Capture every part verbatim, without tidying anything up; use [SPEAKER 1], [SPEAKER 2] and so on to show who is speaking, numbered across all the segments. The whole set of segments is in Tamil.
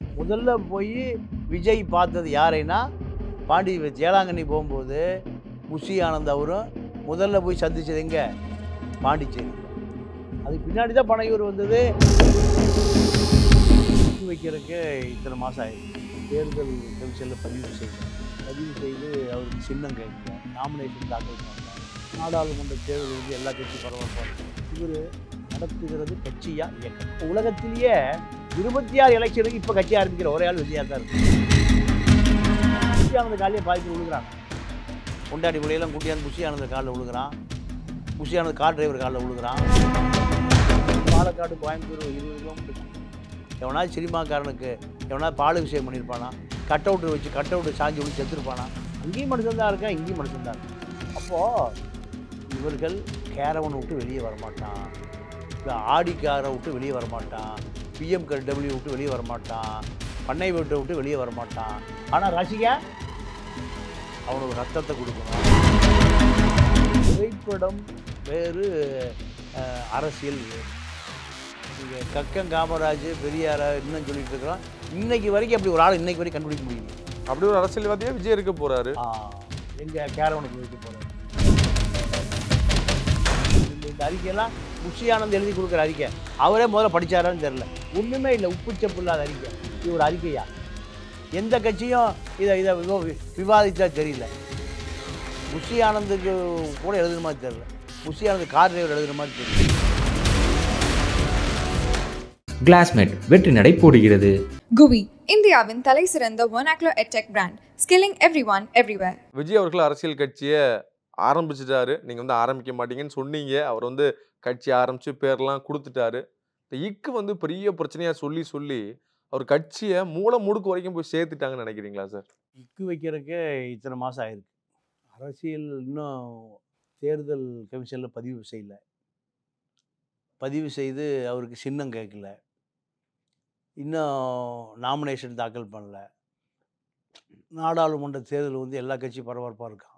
[SPEAKER 1] முதல்ல போய் விஜய் பார்த்தது யாரைன்னா, பாண்டி வேளாங்கண்ணி போகும்போது புஷி ஆனந்த் அவரும் முதல்ல போய் சந்திச்சது எங்க? பாண்டிச்சேரி. அதுக்கு பின்னாடி தான் பனையூர் வந்தது. வைக்கிறதுக்கு இத்தனை மாதம் ஆயிடுச்சு. தேர்தல் கமிஷனில் பதிவு செய்யணும். பதிவு செய்து அவருக்கு சின்னம் கேட்கல, நாமினேஷன் தாக்கல் பண்ணல. நாடாளுமன்ற தேர்தல் வந்து எல்லா கட்சியும் பரவாயில்ல. இவர் நடத்துகிறது கட்சியா இயக்கம். உலகத்திலேயே இருபத்தி ஆறு எலெக்ஷனுக்கு இப்போ கட்சி ஆரம்பிக்கிற ஒரே ஆள் விஜயா தான் இருக்கு. புஷி ஆனந்த் காலையே பாதிப்பு விழுகிறான். கொண்டாடி விலையெல்லாம் கூட்டியாந்து புஷி ஆனந்த் காலில் விழுகிறான். புஷி ஆனந்த் கார் டிரைவர் காலில் விழுகிறான். பாலக்காடு கோயம்புத்தூர் இருபது கிலோமீட்டர். எவனாவது சினிமாக்காரனுக்கு எவனாவது பால் விஷயம் பண்ணியிருப்பானா? கட் அவுட்டு வச்சு கட் அவுட்டு சாஞ்சி விட்டு செத்துருப்பானா? அங்கேயும் மனுஷன் தான் இருக்கேன், இங்கேயும் மனுஷன் தான் இருக்கேன். அப்போது இவர்கள் கேரவனை விட்டு வெளியே வரமாட்டான், இப்போ ஆடி காரை விட்டு வெளியே வரமாட்டான், பிஎம் டபிள்யூ விட்டு வெளியே வரமாட்டான், பண்ணை வீட்டை விட்டு வெளியே வரமாட்டான். ஆனால் ரசிகா அவனுக்கு ரத்தத்தை கொடுக்கணும். திரைப்படம் வேறு, அரசியல் வேறு. இங்கே கக்கன் காமராஜ் பெரியாரா இன்னும் சொல்லிட்டு இருக்கிறோம். இன்னைக்கு வரைக்கும் அப்படி ஒரு ஆள் இன்னைக்கு வரைக்கும் கண்டுபிடிக்க முடியல.
[SPEAKER 2] அப்படி ஒரு அரசியல்வாதியாக விஜய் இருக்க போறாரு.
[SPEAKER 1] எங்கள் கேரவனுக்கு வைக்க போகிறாரு. இந்த அறிக்கையெல்லாம் புஷி ஆனந்த் எழுதி கொடுக்குற அறிக்கை. அவரே முதல்ல படித்தாரான்னு தெரில. ஒன்றுமே இல்லை, உப்புச்சப்பு இல்லாத அறிக்கை. இது ஒரு அறிக்கையா? எந்த கட்சியும் இதை இதை விவாதித்தா தெரியல. புஷி ஆனந்துக்கு கூட எழுதுன மாதிரி தெரியல. புஷி ஆனந்த் கார் டிரைவர் எழுதுன மாதிரி தெரியல.
[SPEAKER 3] கிளாஸ்மேட் வெற்றி நடை போடுகிறது.
[SPEAKER 4] குவி இந்தியாவின் தலை சிறந்த vernacular edtech brand, skilling everyone everywhere.
[SPEAKER 2] Vijay அவர்கள் அரசியல் கட்சியை ஆரம்பிச்சிட்டாரு. நீங்கள் வந்து ஆரம்பிக்க மாட்டீங்கன்னு சொன்னீங்க. அவர் வந்து கட்சி ஆரம்பித்து பேர்லாம் கொடுத்துட்டாரு. இந்த இக்கு வந்து பெரிய பிரச்சனையாக சொல்லி சொல்லி அவர் கட்சியை மூளை முடுக்கு வரைக்கும் போய் சேர்த்துட்டாங்கன்னு நினைக்கிறீங்களா சார்?
[SPEAKER 1] இக்கு வைக்கிறதுக்கு இத்தனை மாதம் ஆயிருக்கு. அரசியல் இன்னும் தேர்தல் கமிஷனில் பதிவு செய்யலை. பதிவு செய்து அவருக்கு சின்னம் கேட்கல, இன்னும் நாமினேஷன் தாக்கல் பண்ணல. நாடாளுமன்ற தேர்தல் வந்து எல்லா கட்சியும் பரபரப்பாக இருக்கான்.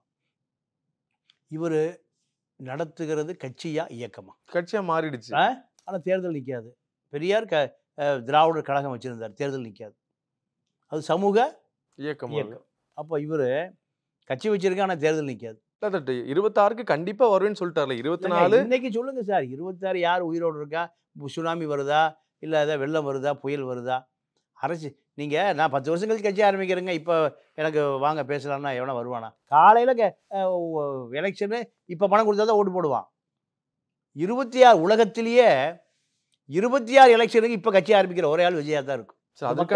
[SPEAKER 1] இவர் நடத்துகிறது கட்சியா இயக்கமா?
[SPEAKER 2] கட்சியாக மாறிடுச்சு.
[SPEAKER 1] ஆனால் தேர்தல் நிற்காது. பெரியார் க திராவிடர் கழகம் வச்சுருந்தார், தேர்தல் நிற்காது. அது சமூக
[SPEAKER 2] இயக்கம்
[SPEAKER 1] இயக்கம். அப்போ இவர் கட்சி வச்சிருக்க, ஆனால் தேர்தல் நிற்காது.
[SPEAKER 2] இருபத்தாறுக்கு கண்டிப்பாக வருவேன்னு சொல்லிட்டார்ல. இருபத்தி நாலு
[SPEAKER 1] இன்னைக்கு சொல்லுங்கள் சார். இருபத்தாறு யார் உயிரோடு இருக்கா? சுனாமி வருதா, இல்லை ஏதாவது வெள்ளம் வருதா, புயல் வருதா? அரசு நீங்கள் நான் பத்து வருஷம் கழிச்சு கட்சி ஆரம்பிக்கிறேங்க, இப்போ எனக்கு வாங்க பேசலாம்னா எவனா வருவானா? காலையில் க எலெக்ஷனு இப்போ பணம் கொடுத்தா தான் ஓட்டு போடுவான். இருபத்தி ஆறு உலகத்திலேயே இருபத்தி ஆறு எலெக்ஷனுக்கு இப்போ கட்சி ஆரம்பிக்கிற ஒரே ஆள் விஜயா தான் இருக்கும்.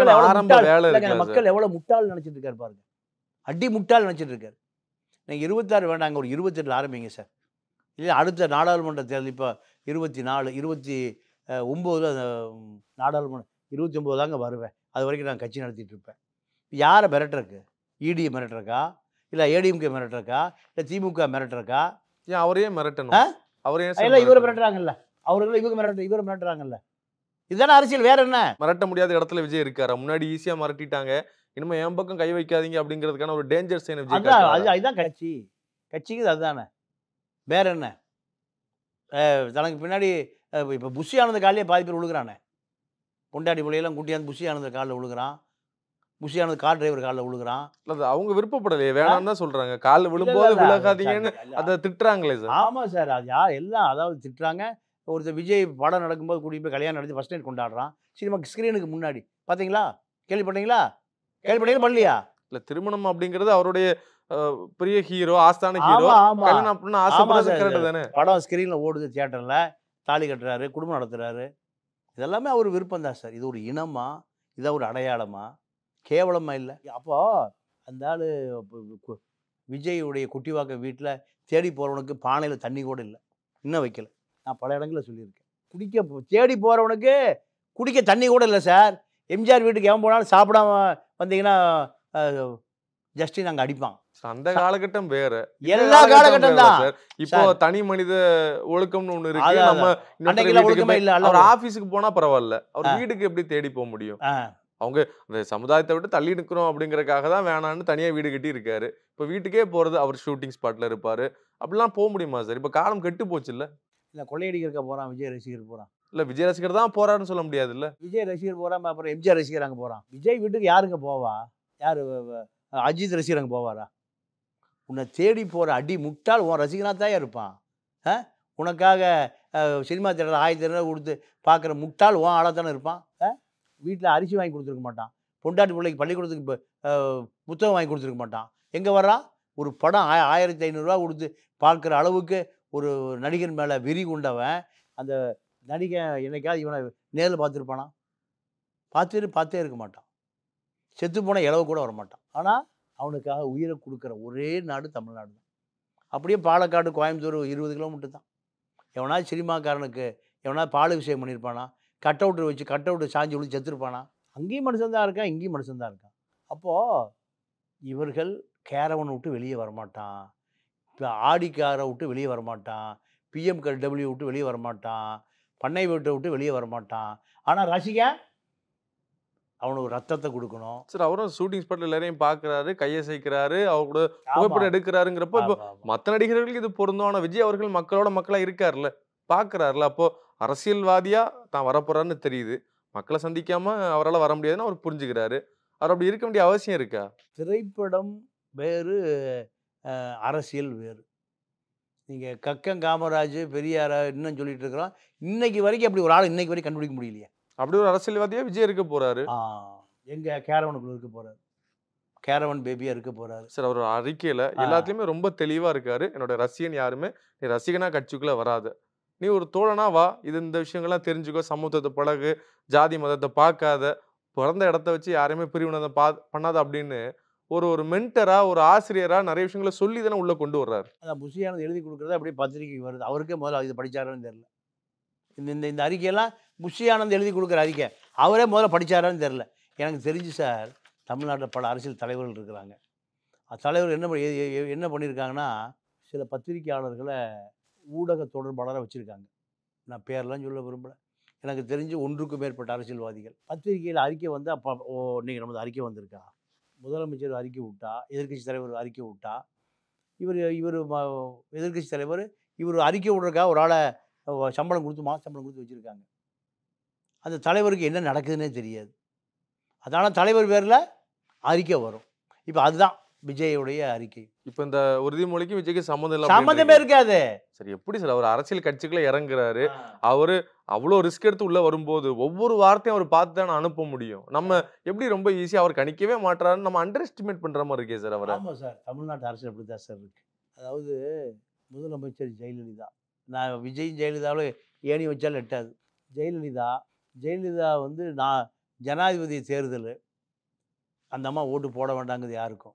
[SPEAKER 1] மக்கள் எவ்வளோ முட்டாள் நினச்சிட்டு இருக்காரு பாருங்க. அடி முட்டாள் நினச்சிட்டு இருக்காரு. நீங்கள் இருபத்தாறு வேண்டாங்க, ஒரு இருபத்தெட்டில் ஆரம்பிங்க சார். இல்லை அடுத்த நாடாளுமன்ற தேர்தல் இப்போ இருபத்தி நாலு இருபத்தி ஒம்போதில் நாடாளுமன்றம் இருபத்தி ஒம்பது தாங்க வருவேன். அது வரைக்கும் நான் கட்சி நடத்திட்டு இருப்பேன். யாரை மிரட்டுறக்கு? இடியை மிரட்டுறக்கா, இல்லை ஏடிஎம்கே மிரட்டுறக்கா, இல்லை திமுக மிரட்டுறக்கா?
[SPEAKER 2] ஏன் அவரையே மிரட்டணும்? அவரே
[SPEAKER 1] இல்லை இவரை மிரட்டுறாங்கல்ல, அவர்கள் இவங்க மிரட்டு இவரை மிரட்டுறாங்கல்ல. இதுதானே அரசியல், வேற என்ன?
[SPEAKER 2] மிரட்ட முடியாத இடத்துல விஜய் இருக்காரு. முன்னாடி ஈஸியாக மிரட்டிட்டாங்க, இனிமே என் பக்கம் கை வைக்காதீங்க அப்படிங்கிறதுக்கான ஒரு டேஞ்சர் சைன் விஜய்.
[SPEAKER 1] அது அதுதான் கட்சி. கட்சிக்கு அதுதானே, வேற என்ன? தனக்கு பின்னாடி இப்போ புஷி ஆனந்த் காலையே பாதி பேர் விழுகிறானே. கொண்டாடி விலையெல்லாம் கூட்டியாந்து புஷி ஆனந்த் காலில் விழுகிறான். புஷி ஆனந்த் கார் டிரைவர் காலில் விழுகிறான்.
[SPEAKER 2] அது அவங்க விருப்பப்படலையே, வேணாம்னு தான் சொல்றாங்க. காலில் விழும்போது விலகாதீங்கன்னு அதை திட்டுறாங்களே சார்.
[SPEAKER 1] ஆமாம் சார், அது யார் எல்லாம் அதாவது திட்டுறாங்க. ஒருத்தர் விஜய் படம் நடக்கும்போது கூட்டிட்டு போய் கல்யாணம் நடத்தி ஃபர்ஸ்ட் நைட் கொண்டாடுறான் சினிமா ஸ்க்ரீனுக்கு முன்னாடி. பார்த்தீங்களா? கேள்விப்பட்டீங்களா? கேள்விப்பட்டீங்களா? பண்ணலையா?
[SPEAKER 2] இல்லை, திருமணம் அப்படிங்கிறது அவருடைய பெரிய ஹீரோ, ஆஸ்தான ஹீரோ. கல்யாணம் அப்படின்னு ஆசைப்படுறது தானே.
[SPEAKER 1] படம் ஸ்க்ரீனில் ஓடுது, தியேட்டரில் தாலி கட்டுறாரு, குடும்பம் நடத்துறாரு. இதெல்லாமே அவர் விருப்பம் தான் சார். இது ஒரு இனமா, இதை ஒரு அடையாளமா, கேவலமா இல்லை? அப்போது அந்த ஆள் விஜயுடைய குட்டிவாக்க வீட்டில் தேடி போகிறவனுக்கு பானையில் தண்ணி கூட இல்லை, இன்னும் வைக்கல. நான் பல இடங்களில் சொல்லியிருக்கேன். குடிக்க தேடி போகிறவனுக்கு குடிக்க தண்ணி கூட இல்லை சார். எம்ஜிஆர் வீட்டுக்கு எவன் போனாலும் சாப்பிடாம வந்தீங்கன்னா ஜஸ்டின் அங்கே அடிப்பான்.
[SPEAKER 2] அந்த காலகட்டம் வேற,
[SPEAKER 1] எல்லா காலகட்டம் தான்.
[SPEAKER 2] இப்போ தனி மனித ஒழுக்கம்னு ஒண்ணு இருக்கு. நம்ம
[SPEAKER 1] ஒழுக்கமே இல்லை.
[SPEAKER 2] அவர் ஆபீஸுக்கு போனா பரவாயில்ல, அவர் வீட்டுக்கு எப்படி தேடி போக முடியும்? அவங்க அந்த சமுதாயத்தை விட்டு தள்ளி நிற்கிறோம் அப்படிங்கறக்காக தான் வேணான்னு தனியா வீடு கட்டி இருக்காரு. இப்போ வீட்டுக்கே போறது, அவர் ஷூட்டிங் ஸ்பாட்ல இருப்பாரு. அப்படிலாம் போக முடியுமா சார்? இப்போ காலம் கெட்டு போச்சு இல்லை?
[SPEAKER 1] இல்லை கொள்ளையடிக்கிறக்க போகிறான் விஜய் ரசிகர் போகிறான்.
[SPEAKER 2] இல்ல விஜய் ரசிகர் தான் போறாருன்னு சொல்ல முடியாது இல்ல.
[SPEAKER 1] விஜய் ரசிகர் போறாம அப்புறம் எம்ஜிஆர் ரசிகர் அங்கே போகிறான். விஜய் வீட்டுக்கு யாருங்க போவா? யார் அஜித் ரசிகர் அங்கே போவாரா? உன்னை தேடி போகிற அடி முட்டாள் உன் ரசிகனாக தான் இருப்பான். ஆ உனக்காக சினிமா தேட்டரில் ஆயிரத்தி ஐநூறுவா கொடுத்து பார்க்குற முட்டாள் உன் ஆளாக தானே இருப்பான். ஆ வீட்டில் அரிசி வாங்கி கொடுத்துருக்க மாட்டான். பொண்டாட்டி பிள்ளைக்கு பள்ளிக்கூடத்துக்கு இப்போ புத்தகம் வாங்கி கொடுத்துருக்க மாட்டான். எங்கே வர்றான்? ஒரு படம் ஆய ஆயிரத்தி ஐநூறுரூவா கொடுத்து பார்க்குற அளவுக்கு ஒரு நடிகர் மேலே வெறி கொண்டவன் அந்த நடிகன் என்னைக்காவது இவனை நேரில் பார்த்துருப்பானா? பார்த்துட்டு பார்த்தே இருக்க மாட்டான். செத்து போன இளவு கூட வரமாட்டான். ஆனால் அவனுக்காக உயிரை கொடுக்குற ஒரே நாடு தமிழ்நாடு தான். அப்படியே பாலக்காடு கோயம்புத்தூர் இருபது கிலோமீட்டர் தான். எவனாவது சினிமாக்காரனுக்கு எவனாவது பால் விஷயம் பண்ணியிருப்பானா? கட் அவுட்டு வச்சு கட் அவுட்டு சாஞ்சி விழுந்து செத்துருப்பானா? அங்கேயும் மனுஷன்தான் இருக்கான், இங்கேயும் மனுஷன்தான் இருக்கான். அப்போது இவர்கள் கேரவனை விட்டு வெளியே வரமாட்டான், இப்போ ஆடி காரை விட்டு வெளியே வரமாட்டான், பிஎம் டபிள்யூ விட்டு வெளியே வரமாட்டான், பண்ணை வீட்டை விட்டு வெளியே வரமாட்டான். ஆனால் ரசிகன் அவனுக்கு ரத்தத்தை கொடுக்கணும்.
[SPEAKER 2] சார் அவரும் ஷூட்டிங் ஸ்பாட்ல எல்லாரையும் பார்க்குறாரு, கையை சேர்க்கிறாரு, அவர் கூட புகைப்படம் எடுக்கிறாருங்கிறப்போ இப்போ மற்ற நடிகர்களுக்கு இது பொருந்தும். ஆனால் விஜய் அவர்கள் மக்களோட மக்களாக இருக்காருல்ல, பார்க்குறாருல. அப்போது அரசியல்வாதியாக தான் வரப்போறாருன்னு தெரியுது. மக்களை சந்திக்காம அவரால் வர முடியாதுன்னு அவர் புரிஞ்சுக்கிறாரு. அவர் அப்படி இருக்க வேண்டிய அவசியம் இருக்கா?
[SPEAKER 1] திரைப்படம் வேறு, அரசியல் வேறு. நீங்கள் கக்கன் காமராஜ் பெரியார இன்னும் சொல்லிட்டு இருக்கிறோம். இன்னைக்கு வரைக்கும் அப்படி ஒரு ஆள் இன்னைக்கு வரைக்கும் கண்டுபிடிக்க முடியலையே.
[SPEAKER 2] அப்படி ஒரு அரசியல்வாதியா விஜய் இருக்க போறாரு.
[SPEAKER 1] எங்க கேரவனுக்குள்ள இருக்க போறாரு, கேரவன் பேபியா இருக்க போறாரு.
[SPEAKER 2] சார் அவர் அறிக்கையில எல்லாத்துலயுமே ரொம்ப தெளிவா இருக்காரு. என்னோட ரசிகன் யாருமே நீ ரசிகனா கட்சிக்குள்ள வராது, நீ ஒரு தோழனா வா, இது இந்த விஷயங்கள்லாம் தெரிஞ்சுக்கோ, சமூகத்தை பழகு, ஜாதி மதத்தை பார்க்காத, பிறந்த இடத்த வச்சு யாரையுமே பிரிவினதை பா பண்ணாத அப்படின்னு ஒரு ஒரு மென்டரா ஒரு ஆசிரியரா நிறைய விஷயங்களை சொல்லி தானே உள்ள கொண்டு வர்றாரு.
[SPEAKER 1] அதான் புஷியானது எழுதி கொடுக்குறது அப்படியே பத்திரிகைக்கு வருது. அவருக்கே முதல்ல இது படிச்சாரான்னு தெரியல. இந்த இந்த இந்த அறிக்கையெல்லாம் புஷியானந்த் எழுதி கொடுக்குற அறிக்கை அவரே முதல்ல படித்தாரான்னு தெரில. எனக்கு தெரிஞ்சு சார் தமிழ்நாட்டில் பல அரசியல் தலைவர்கள் இருக்கிறாங்க. தலைவர் என்ன என்ன பண்ணியிருக்காங்கன்னா, சில பத்திரிகையாளர்களை ஊடக தொடர்பாளராக வச்சுருக்காங்க. நான் பேரெல்லாம் சொல்ல விரும்பலை. எனக்கு தெரிஞ்சு ஒன்றுக்கும் மேற்பட்ட அரசியல்வாதிகள் பத்திரிகையில் அறிக்கை வந்து அப்போ ஓ இன்றைக்கி நமது அறிக்கை வந்திருக்கா, முதலமைச்சர் அறிக்கை விட்டா, எதிர்க்கட்சி தலைவர் அறிக்கை விட்டா, இவர் இவர் எதிர்க்கட்சி தலைவர் இவர் அறிக்கை விடுறக்கா ஒரு ஆளை சம்பளம் கொடுத்து மாத சம்பளம் கொடுத்து வச்சுருக்காங்க. அந்த தலைவருக்கு என்ன நடக்குதுன்னே தெரியாது. அதனால் தலைவர் பேரில் அறிக்கை வரும். இப்போ அதுதான் விஜயோடைய அறிக்கை.
[SPEAKER 2] இப்போ இந்த உறுதிமொழிக்கு விஜய்க்கு சம்மந்தம் இல்லை,
[SPEAKER 1] சம்மந்தமே இருக்காது.
[SPEAKER 2] சரி எப்படி சார் அவர் அரசியல் கட்சிக்குள்ள இறங்குறாரு? அவரு அவ்வளோ ரிஸ்க் எடுத்து உள்ள வரும்போது ஒவ்வொரு வார்த்தையும் அவர் பார்த்து தான் அனுப்ப முடியும். நம்ம எப்படி ரொம்ப ஈஸியாக அவர் கணிக்கவே மாட்டாருன்னு நம்ம அண்டர் எஸ்டிமேட் பண்ணுற மாதிரி இருக்கே சார் அவரை.
[SPEAKER 1] ஆமாம் சார், தமிழ்நாட்டு அரசியல் அப்படி தான் சார் இருக்கு. அதாவது முதலமைச்சர் ஜெயலலிதா, நான் விஜய் ஜெயலலிதாவில் ஏணி வச்சாலும் எட்டாது. ஜெயலலிதா ஜெயலலிதா வந்து நான் ஜனாதிபதி தேர்தல் அந்த அம்மா ஓட்டு போட வேண்டாங்கிறது யாருக்கும்.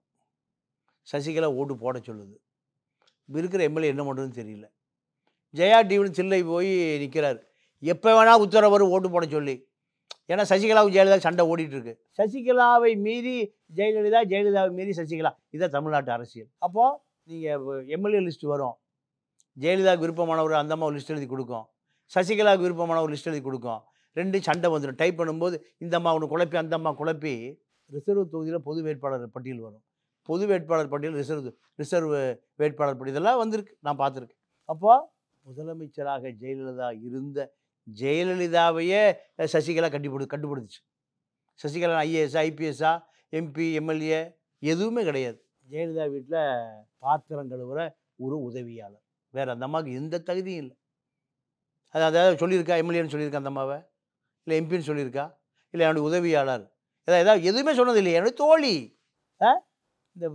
[SPEAKER 1] சசிகலா ஓட்டு போட சொல்லுது. இருக்கிற எம்எல்ஏ என்ன பண்ணுறதுன்னு தெரியல. ஜெயா டிவின்னு சில்லை போய் நிற்கிறார். எப்போ வேணால் உத்தரவு வரும் ஓட்டு போட சொல்லி. ஏன்னா சசிகலாவும் ஜெயலலிதா சண்டை ஓடிட்டுருக்கு. சசிகலாவை மீறி ஜெயலலிதா, ஜெயலலிதாவை மீறி சசிகலா. இதுதான் தமிழ்நாட்டு அரசியல். அப்போது நீங்கள் எம்எல்ஏ லிஸ்ட் வரும். ஜெயலலிதாவுக்கு விருப்பமானவர் அந்த அம்மா ஒரு லிஸ்ட் எழுதி கொடுக்கும், சசிகலாவுக்கு விருப்பமான ஒரு லிஸ்ட் எழுதி கொடுக்கும். ரெண்டு சண்டை வந்துடும். டைப் பண்ணும்போது இந்த அம்மா ஒன்று குழப்பி அந்த அம்மா குழப்பி ரிசர்வ் தொகுதியில் பொது வேட்பாளர் பட்டியல் வரும். பொது வேட்பாளர் பட்டியல், ரிசர்வ் ரிசர்வ் வேட்பாளர் பட்டியல் இதெல்லாம் வந்திருக்கு, நான் பார்த்துருக்கேன். அப்போது முதலமைச்சராக ஜெயலலிதா இருந்த ஜெயலலிதாவையே சசிகலா கட்டிப்பிடு கட்டுப்படுத்துச்சு. சசிகலா ஐஏஎஸ், ஐபிஎஸ்ஸா, எம்பி, எம்எல்ஏ எதுவுமே கிடையாது. ஜெயலலிதா வீட்டில் பாத்திரம் கழுவுற ஒரு உதவியாளர், வேறு அந்த அம்மாவுக்கு எந்த தகுதியும் இல்லை. அது அதாவது சொல்லியிருக்கா, எம்எல்ஏன்னு சொல்லியிருக்கா அந்த அம்மாவை, இல்லை எம்பின்னு சொல்லியிருக்கா, இல்லை என்னுடைய உதவியாளர் ஏதாவது ஏதாவது எதுவுமே சொன்னது இல்லை. என்னுடைய தோழி, இந்த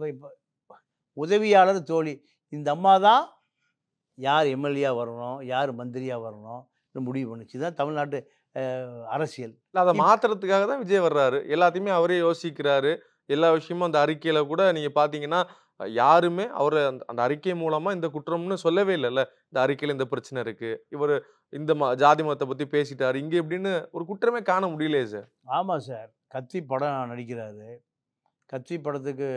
[SPEAKER 1] உதவியாளர் தோழி. இந்த அம்மா தான் யார் எம்எல்ஏ வரணும், யார் மந்திரியாக வரணும் முடிவு பண்ணுச்சு. தான் தமிழ்நாட்டு அரசியல்.
[SPEAKER 2] அதை மாற்றுறதுக்காக தான் விஜய் வர்றாரு. எல்லாத்தையுமே அவரே யோசிக்கிறாரு. எல்லா விஷயமும் அந்த அறிக்கையில் கூட நீங்கள் பார்த்தீங்கன்னா யாருமே அவர் அந்த அந்த அறிக்கை மூலமாக இந்த குற்றம்னு சொல்லவே இல்லைல்ல. இந்த அறிக்கையில் இந்த பிரச்சனை இருக்குது, இவர் இந்த ம ஜாதி மதத்தை பற்றி பேசிட்டார் இங்கே இப்படின்னு ஒரு குற்றமே காண முடியலையே சார்.
[SPEAKER 1] ஆமாம் சார், கத்தி படம் நடிக்கிறாரு. கத்தி படத்துக்கு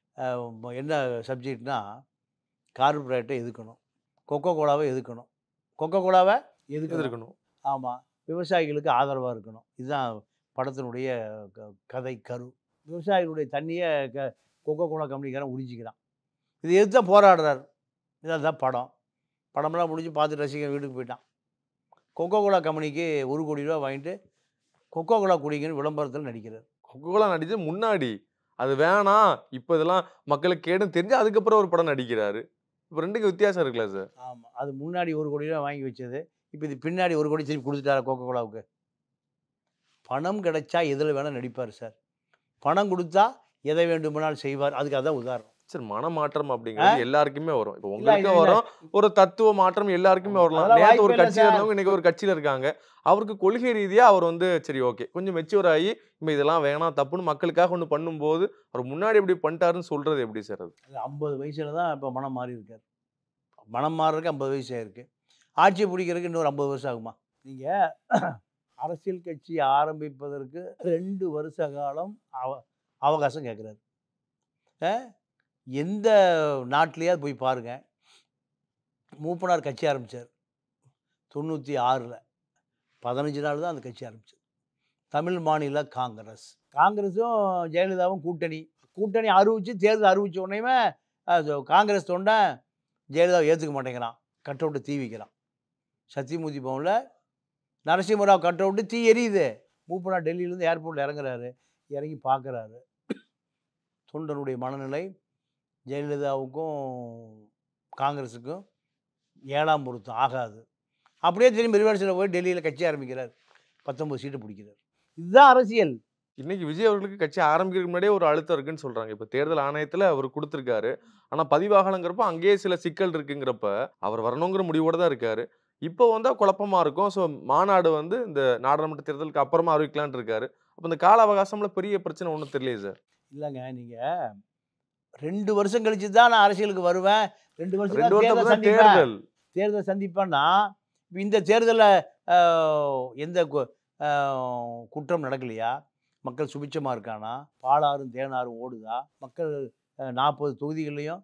[SPEAKER 1] என்ன சப்ஜெக்ட்னா கார்பரேட்டை எதுக்கணும், கொக்கோ கோலாவை எதுக்கணும், கொக்கோ கோலாவை எதுக்கு
[SPEAKER 2] எதிர்க்கணும்.
[SPEAKER 1] ஆமாம், விவசாயிகளுக்கு ஆதரவாக இருக்கணும். இதுதான் படத்தினுடைய கதை கரு. விவசாயிகளுடைய தண்ணியை க கொக்கோ கோலா கம்பெனிக்காரன் உறிஞ்சிக்கிறான். இது எது தான் போராடுறாரு. இதான் தான் படம். படமெல்லாம் முடிஞ்சு பார்த்து ரசிகன் வீட்டுக்கு போயிட்டான். கொக்கோ கோலா கம்பெனிக்கு ஒரு கோடி ரூபா வாங்கிட்டு கொக்கோ கோலா குடிங்கன்னு விளம்பரத்தில் நடிக்கிறார்.
[SPEAKER 2] கொக்கோலா நடிச்சு முன்னாடி அது வேணாம் இப்போ இதெல்லாம் மக்களுக்கு கேடுன்னு தெரிஞ்சு அதுக்கப்புறம் ஒரு படம் நடிக்கிறாரு. இப்போ ரெண்டுக்கு வித்தியாசம் இருக்குல்ல சார்?
[SPEAKER 1] ஆமாம், அது முன்னாடி ஒரு கோடி ரூபா வாங்கி வச்சது. இப்போ இது பின்னாடி ஒரு கோடி திருப்பி கொடுத்துட்டாரா கொக்கோ கோலாவுக்கு? பணம் கிடைச்சா எதில் வேணால் நடிப்பார் சார். பணம் கொடுத்தா எதை வேண்டுமானாலும் செய்வார். அதுக்கு அதான் உதாரணம்.
[SPEAKER 2] சார் மனமாற்றம் அப்படிங்கிறது எல்லாருக்குமே வரும். இப்போ
[SPEAKER 1] இல்ல,
[SPEAKER 2] உங்களுக்கு
[SPEAKER 1] இல்ல,
[SPEAKER 2] வரும், ஒரு தத்துவ மாற்றம் எல்லாருக்குமே வரலாம்.
[SPEAKER 1] அதெல்லாம்
[SPEAKER 2] நேத்து ஒரு
[SPEAKER 1] வாய்ப்பே இல்ல
[SPEAKER 2] கட்சியில
[SPEAKER 1] சார்.
[SPEAKER 2] இருந்தவங்க இன்னைக்கு ஒரு கட்சியில இருக்காங்க. அவருக்கு கொள்கை ரீதியா அவர் வந்து சரி ஓகே கொஞ்சம் மெச்சூர் ஆகி இப்போ இதெல்லாம் வேணாம் தப்புன்னு மக்களுக்காக ஒண்ணு பண்ணும்போது அவர் முன்னாடி இப்படி பண்ணிட்டாருன்னு சொல்றது எப்படி சார் அது?
[SPEAKER 1] அது ஐம்பது வயசுல தான் இப்போ மனம் மாறி இருக்கார். மனம் மாறுறதுக்கு ஐம்பது வயசு ஆயிருக்கு. ஆட்சியை பிடிக்கிறதுக்கு இன்னொரு ஐம்பது வருஷம் ஆகுமா? நீங்கள் அரசியல் கட்சி ஆரம்பிப்பதற்கு ரெண்டு வருஷ காலம் அவ அவகாசம் கேட்குறாரு. எந்த நாட்டிலையாவது போய் பாருங்க. மூப்பனார் கட்சி ஆரம்பித்தார் தொண்ணூற்றி ஆறில் பதினஞ்சு நாள் தான் அந்த கட்சி ஆரம்பிச்சது. தமிழ் மாநில காங்கிரஸ் காங்கிரஸும் ஜெயலலிதாவும் கூட்டணி கூட்டணி அறிவிச்சு தேர்தல் அறிவிச்ச உடனேயுமே காங்கிரஸ் தொண்டை ஜெயலலிதாவை ஏற்றுக்க மாட்டேங்கிறான். கட் அவுட்டு தீ வைக்கிறான். சத்தியமூர்த்தி பவனில் நரசிம்மராவ் கட் அவுட்டு தீ எரியுது. மூப்பனார் டெல்லியிலேருந்து ஏர்போர்ட்டில் இறங்குறாரு. இறங்கி பார்க்குறாரு. தொண்டனுடைய மனநிலை ஜெயலலிதாவுக்கும் காங்கிரஸுக்கும் ஏழாம் பொருத்தம் ஆகாது. அப்படியே திரும்பி ரிவர்ஸில் போய் டெல்லியில் கட்சி ஆரம்பிக்கிறார். பத்தொம்பது சீட்டு பிடிக்கிறார். இதுதான் அரசியல்.
[SPEAKER 2] இன்னைக்கு விஜய் அவர்களுக்கு கட்சி ஆரம்பிக்கிறதுக்கு முன்னாடியே ஒரு அழுத்தம் இருக்குன்னு சொல்றாங்க. இப்போ தேர்தல் ஆணையத்தில் அவர் கொடுத்துருக்காரு. ஆனால் பதிவாகலங்கிறப்ப அங்கேயே சில சிக்கல் இருக்குங்கிறப்ப அவர் வரணுங்கிற முடிவோட தான் இருக்காரு. இப்போ வந்தால் குழப்பமா இருக்கும். ஸோ மாநாடு வந்து இந்த நாடாளுமன்ற தேர்தலுக்கு அப்புறமா அறிவிக்கலான் இருக்காரு. அப்போ இந்த கால அவகாசம்ல பெரிய பிரச்சனை ஒன்றும் தெரியலையே சார்.
[SPEAKER 1] இல்லைங்க, நீங்கள் ரெண்டு வருஷம் கழிச்சு தான் நான் அரசியலுக்கு வருவேன். ரெண்டு வருஷம்
[SPEAKER 2] ரெண்டு வருஷம்
[SPEAKER 1] தேர்தல்
[SPEAKER 2] தான்
[SPEAKER 1] சந்திப்பேன்
[SPEAKER 2] தேர்தல்.
[SPEAKER 1] தேர்தல் சந்திப்பேன்னா இந்த தேர்தலில் எந்த கு- ஆஹ் குற்றம் நடக்கலையா? மக்கள் சுபிட்சமாக இருக்கானா? பாலாறும் தேனாரும் ஓடுதா? மக்கள் நாற்பது தொகுதிகள்லையும்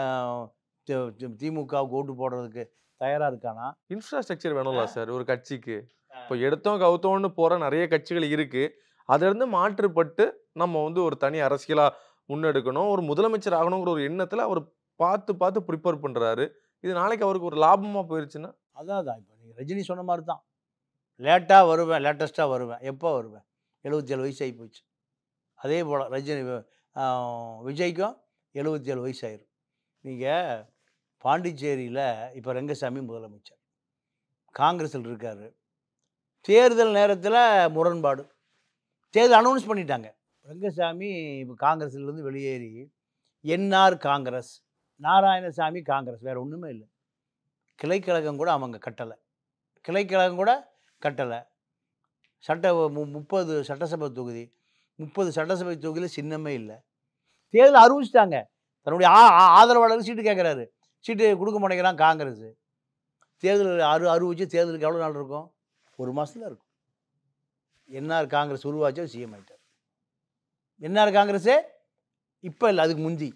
[SPEAKER 1] திமுகவுக்கு ஓட்டு போடுறதுக்கு தயாராக இருக்கானா?
[SPEAKER 2] இன்ஃப்ராஸ்ட்ரக்சர் வேணும்ல சார் ஒரு கட்சிக்கு. இப்போ எடுத்தோம் கவுத்தோன்னு போற நிறைய கட்சிகள் இருக்கு. அதிலிருந்து மாற்றுப்பட்டு நம்ம வந்து ஒரு தனி அரசியலா முன்னெடுக்கணும். ஒரு முதலமைச்சர் ஆகணுங்கிற ஒரு எண்ணத்துல அவர் பார்த்து பார்த்து ப்ரிப்பேர் பண்றாரு. இது நாளைக்கு அவருக்கு ஒரு லாபமா போயிருச்சுன்னா
[SPEAKER 1] அதான் அதான் இப்போ நீங்கள் ரஜினி சொன்ன மாதிரி தான். லேட்டாக வருவேன், லேட்டஸ்ட்டாக வருவேன். எப்போ வருவேன்? எழுபத்தி ஏழு வயசு ஆகி போச்சு. அதே போல் ரஜினி ஆஹ் விஜய்க்கும் எழுபத்தி ஏழு வயசு ஆயிரும். நீங்கள் பாண்டிச்சேரியில் இப்போ ரெங்கசாமி முதலமைச்சர், காங்கிரஸில் இருக்கார். தேர்தல் நேரத்தில் முரண்பாடு. தேர்தல் அனௌன்ஸ் பண்ணிட்டாங்க. ரெங்கசாமி இப்போ காங்கிரஸ்லேருந்து வெளியேறி என்ஆர் காங்கிரஸ், நாராயணசாமி காங்கிரஸ், வேறு ஒன்றுமே இல்லை. கிளைக்கழகம் கூட அவங்க கட்டலை. கிளைக்கழகம் கூட கட்டலை. சட்ட மு முப்பது சட்டசபை தொகுதி முப்பது சட்டசபை தொகுதியில் சின்னமே இல்லை. தேர்தல் அறிவிச்சிட்டாங்க. தன்னுடைய ஆ ஆ- ஆதரவாளருக்கு சீட்டு கேட்குறாரு. சீட்டு கொடுக்க மாட்டேங்கிறான் காங்கிரஸ். தேர்தல் அரு அறிவிச்சு தேர்தலுக்கு எவ்வளோ நாள் இருக்கும்? ஒரு மாதத்துல இருக்கும். என்ஆர் காங்கிரஸ் உருவாச்சு, சிஎம் ஆகிட்டார். என்ஆர் காங்கிரஸே இப்போ இல்லை, அதுக்கு முந்தி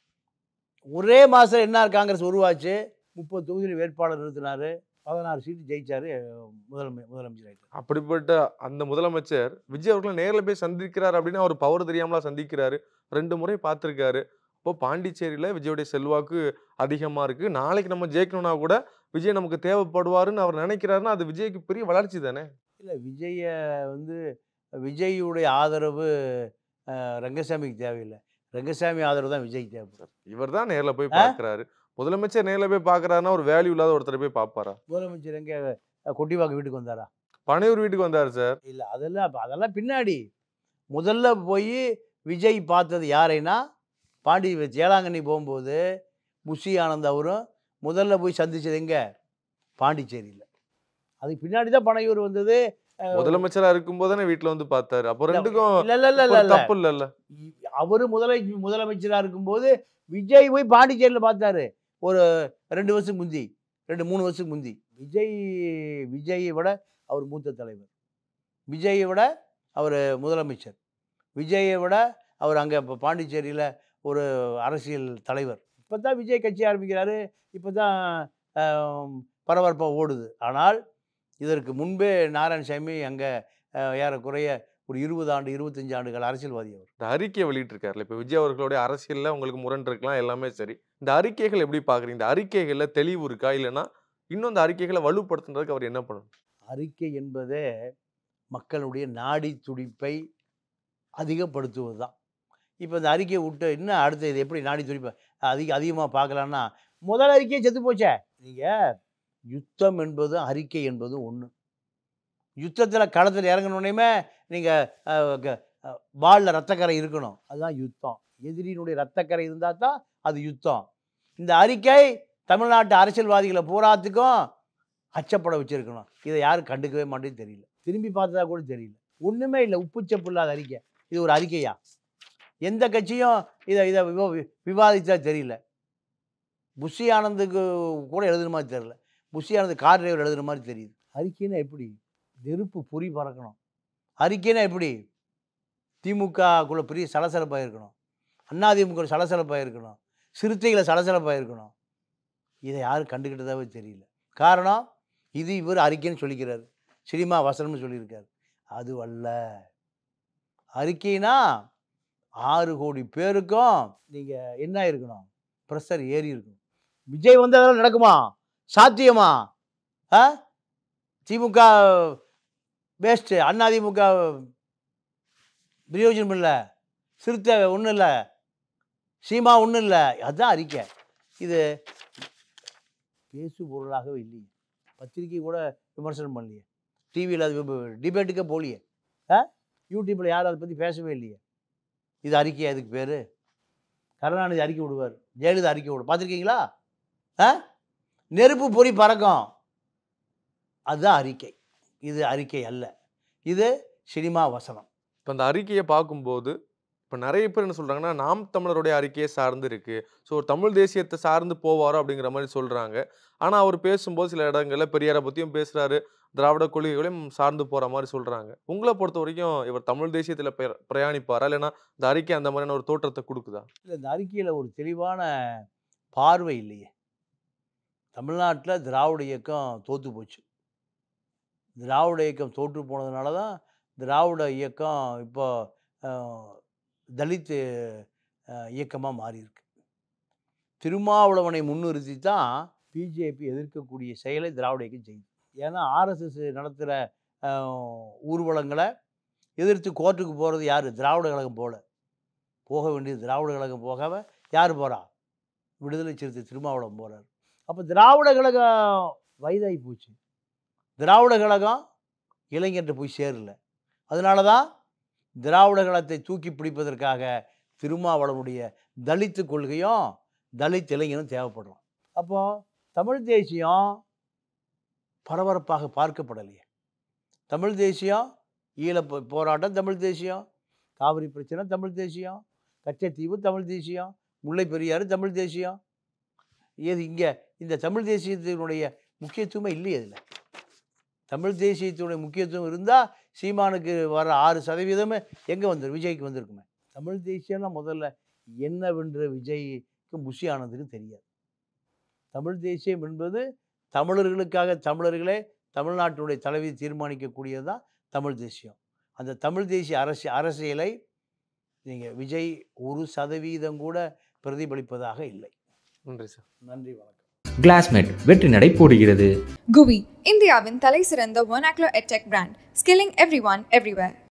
[SPEAKER 1] ஒரே மாதம் என்ஆர் காங்கிரஸ் உருவாச்சு. முப்பது தொகுதியில் வேட்பாளர் நிறுத்தினார். பதினாறு சீட்டு ஜெயிச்சாரு. முதலமை முதலமைச்சர் ஆகிட்டார்.
[SPEAKER 2] அப்படிப்பட்ட அந்த முதலமைச்சர் விஜய் அவர்களை நேரில் போய் சந்திக்கிறார் அப்படின்னா அவர் பவர் தெரியாமலா சந்திக்கிறாரு. ரெண்டு முறை பார்த்துருக்காரு. இப்போ பாண்டிச்சேரியில் விஜயோடைய செல்வாக்கு அதிகமாக இருக்கு. நாளைக்கு நம்ம ஜெயிக்கணும்னா கூட விஜய் நமக்கு தேவைப்படுவாருன்னு அவர் நினைக்கிறாருன்னா அது விஜய்க்கு பெரிய வளர்ச்சி தானே.
[SPEAKER 1] இல்லை, விஜயை வந்து விஜயுடைய ஆதரவு அஹ், ரங்கசாமிக்கு தேவையில்லை. ரங்கசாமி ஆதரவு தான் விஜய்க்கு தேவைப்படும்.
[SPEAKER 2] இவர் தான் நேரில் போய் பார்க்குறாரு. முதலமைச்சர் நேரில் போய் பார்க்குறாருன்னா ஒரு வேல்யூ இல்லாத ஒருத்தர் போய் பார்ப்பாரா?
[SPEAKER 1] முதலமைச்சர் எங்கே கொட்டிவாக்கு வீட்டுக்கு வந்தாரா?
[SPEAKER 2] பனையூர் வீட்டுக்கு வந்தார் சார்.
[SPEAKER 1] இல்லை, அதெல்லாம் அப்ப அதெல்லாம் பின்னாடி. முதல்ல போய் விஜய் பார்த்தது யாரைன்னா பாண்டி ஏலாங்கண்ணி போகும்போது புஷி ஆனந்த் அவரும் முதல்ல போய் சந்திச்சது எங்கே? பாண்டிச்சேரியில். அதுக்கு பின்னாடி தான் பனையூர் வந்தது.
[SPEAKER 2] முதலமைச்சரா இருக்கும்போது தானே வீட்டுல வந்து பார்த்தாரு. அப்போ ரெண்டுக்கும்
[SPEAKER 1] இல்லை இல்லை இல்லை
[SPEAKER 2] ஒரு
[SPEAKER 1] இல்லை
[SPEAKER 2] தப்பு இல்லைல்ல.
[SPEAKER 1] அவரு முதலை முதலமைச்சராக இருக்கும்போது விஜய் போய் பாண்டிச்சேரியில் பார்த்தாரு. ஒரு ரெண்டு வருஷத்துக்கு முந்தி ரெண்டு மூணு வருஷத்துக்கு முந்தி. விஜய் விஜயை விட அவர் மூத்த தலைவர். விஜயை விட அவர் முதலமைச்சர். விஜயை விட அவர் அங்கே இப்போ பாண்டிச்சேரியில் ஒரு அரசியல் தலைவர். இப்போ தான் விஜய் கட்சி ஆரம்பிக்கிறாரு. இப்போ தான் பரபரப்பாக ஓடுது. ஆனால் இதற்கு முன்பே நாராயணசாமி அங்கே ஏறக்குறைய ஒரு இருபது ஆண்டு இருபத்தஞ்சு ஆண்டுகள் அரசியல்வாதி அவர்.
[SPEAKER 2] இந்த அறிக்கையை வெளியிட்டிருக்காருல்ல. இப்போ விஜய் அவர்களுடைய அரசியல்ல உங்களுக்கு முரண் இருக்கலாம், எல்லாமே சரி. இந்த அறிக்கைகள் எப்படி பாக்குறீங்க? இந்த அறிக்கைகள்ல தெளிவு இருக்கா? இல்லைன்னா இன்னும் இந்த அறிக்கைகளை வலுப்படுத்துறதுக்கு அவர் என்ன பண்ணணும்?
[SPEAKER 1] அறிக்கை என்பதே மக்களுடைய நாடி துடிப்பை அதிகப்படுத்துவது தான். இப்போ இந்த அறிக்கையை விட்டு இன்னும் அடுத்த இது எப்படி நாடி துடிப்பை அதிக அதிகமாக பார்க்கலான்னா, முதல் அறிக்கையே செத்து போச்சே. நீங்கள் யுத்தம் என்பதும் அறிக்கை என்பதும் ஒன்று. யுத்தத்தில் களத்தில் இறங்கணுன்னே நீங்கள் பாலில் ரத்தக்கரை இருக்கணும், அதுதான் யுத்தம். எதிரியினுடைய ரத்தக்கரை இருந்தால் தான் அது யுத்தம். இந்த அறிக்கை தமிழ்நாட்டு அரசியல்வாதிகளை பூராத்துக்கும் அச்சப்பட வச்சுருக்கணும். இதை யாரும் கண்டுக்கவே மாட்டேன்னு தெரியல, திரும்பி பார்த்ததா கூட தெரியல. ஒன்றுமே இல்லை, உப்புச்சப்பு இல்லாத அறிக்கை. இது ஒரு அறிக்கையா? எந்த கட்சியும் இதை இதை விவா விவாதித்தா தெரியல. புஷி ஆனந்துக்கு கூட எழுதுன மாதிரி தெரியல, புஷி ஆனந்த் கார் டிரைவர் எழுதுன மாதிரி தெரியுது. அறிக்கைன்னா எப்படி? நெருப்பு பொறி பறக்கணும். அறிக்கைன்னா எப்படி? திமுகக்குள்ள பெரிய சலசலப்பாக இருக்கணும், அதிமுக சலசலப்பாக இருக்கணும், சிறுத்தைகளை சலசலப்பாக இருக்கணும். இதை யாரும் கண்டுக்கிட்டதாவே தெரியல. காரணம், இது இவர் அறிக்கைன்னு சொல்லிக்கிறாரு, சினிமா வசனம்னு சொல்லியிருக்காரு. அது அல்ல அறிக்கைனா. ஆறு கோடி பேருக்கும் நீங்கள் என்ன இருக்கணும், ப்ரெஷர் ஏறி இருக்கணும். விஜய் வந்து அதெல்லாம் நடக்குமா? சாத்தியமா? ஆ திமுக வேஸ்ட்டு, அதிமுக பிரயோஜனம் இல்லை, சிறுத்தை ஒன்றும் இல்லை, சீமா ஒன்றும் இல்லை. அதுதான் அறிக்கை. இது பேசு பொருளாகவே இல்லையே. பத்திரிக்கை கூட விமர்சனம் பண்ணலையே, டிவியில் அது டிபேட்டுக்கே போலியே, ஆ யூடியூப்பில் யாரும் அதை பற்றி பேசவே இல்லையே. இது அறிக்கையா? இதுக்கு பேர்? கருணாநிதி அறிக்கை விடுவார், ஜெயலலிதா அறிக்கை விடு, பார்த்துருக்கீங்களா? ஆ நெருப்பு பொறி பறக்கும், அதுதான் அறிக்கை. இது அறிக்கை அல்ல, இது சினிமா வசனம்.
[SPEAKER 2] இப்போ அந்த அறிக்கையை பார்க்கும்போது இப்போ நிறைய பேர் என்ன சொல்கிறாங்கன்னா, நாம் தமிழருடைய அறிக்கையை சார்ந்து இருக்குது, ஸோ ஒரு தமிழ் தேசியத்தை சார்ந்து போவாரோ அப்படிங்கிற மாதிரி சொல்கிறாங்க. ஆனால் அவர் பேசும்போது சில இடங்களில் பெரியாரை பற்றியும் பேசுகிறாரு, திராவிட கொள்கைகளையும் சார்ந்து போகிற மாதிரி சொல்கிறாங்க. உங்களை பொறுத்த வரைக்கும் இவர் தமிழ் தேசியத்தில் பிரயாணிப்பாரா, இல்லைன்னா இந்த அறிக்கை அந்த மாதிரியான ஒரு தோற்றத்தை கொடுக்குதா?
[SPEAKER 1] இல்லை, இந்த அறிக்கையில் ஒரு தெளிவான பார்வை இல்லையே. தமிழ்நாட்டில் திராவிட இயக்கம் தோற்று போச்சு. திராவிட இயக்கம் தோற்று போனதுனால தான் திராவிட இயக்கம் இப்போ தலித் இயக்கமாக மாறியிருக்கு. திருமாவளவனை முன்னிறுத்தி தான் பிஜேபி எதிர்க்கக்கூடிய செயலை திராவிட இயக்கம் செய்யுது. ஏன்னா ஆர்எஸ்எஸ் நடத்துகிற ஊர்வலங்களை எதிர்த்து கோர்ட்டுக்கு போகிறது யார்? திராவிட கழகம் போல போக வேண்டியது. திராவிட கழகம் போகாமல் யார் போகிறா? விடுதலை சிறுத்தை திருமாவளவன் போகிறார். அப்போ திராவிட கழகம் வயதாகி போச்சு, திராவிட கழகம் இளைஞர்கிட்ட போய் சேரல. அதனால தான் திராவிட கழகத்தை தூக்கி பிடிப்பதற்காக திருமாவளவனுடைய தலித்து கொள்கையும் தலித் இளைஞனும் தேவைப்படுறோம். அப்போது தமிழ் தேசியம் பரபரப்பாக பார்க்கப்படலையே. தமிழ் தேசியம், ஈழ போராட்டம் தமிழ் தேசியம், காவிரி பிரச்சனை தமிழ் தேசியம், கச்சத்தீவு தமிழ் தேசியம், முல்லை பெரியாறு தமிழ் தேசியம். ஏது இங்கே இந்த தமிழ் தேசியத்தினுடைய முக்கியத்துவமே இல்லையே. இதில் தமிழ் தேசியத்தினுடைய முக்கியத்துவம் இருந்தால் சீமானுக்கு வர ஆறு சதவீதமே எங்கே வந்துடும்? விஜய்க்கு வந்திருக்குமே. தமிழ் தேசியம்னா முதல்ல என்னவென்ற விஜய்க்கும் புஷி ஆனந்துக்கும் தெரியாது. தமிழ் தேசியம் என்பது தமிழர்களுக்காக தமிழர்களே தமிழ்நாட்டினுடைய தலைவி தீர்மானிக்கக்கூடியது தான் தமிழ் தேசியம். அந்த தமிழ் தேசிய அரசு அரசியலை நீங்கள் விஜய் ஒரு சதவீதம் கூட பிரதிபலிப்பதாக இல்லை.
[SPEAKER 2] நன்றி சார்.
[SPEAKER 1] நன்றி, வணக்கம்.
[SPEAKER 3] கிளாஸ்மேட் வெற்றி நடை போடுகிறது.
[SPEAKER 4] குவி, இந்தியாவின் தலை சிறந்த vernacular edtech brand, skilling everyone everywhere.